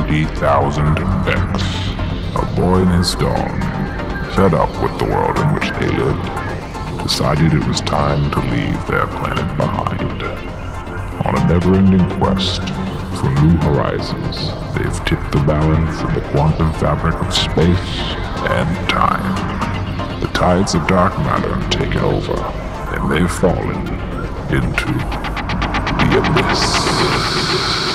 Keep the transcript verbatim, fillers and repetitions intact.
fifty thousand X, a boy and his dog, fed up with the world in which they lived, decided it was time to leave their planet behind. On a never-ending quest for new horizons, they've tipped the balance of the quantum fabric of space and time. The tides of dark matter have taken over, and they've fallen into the abyss.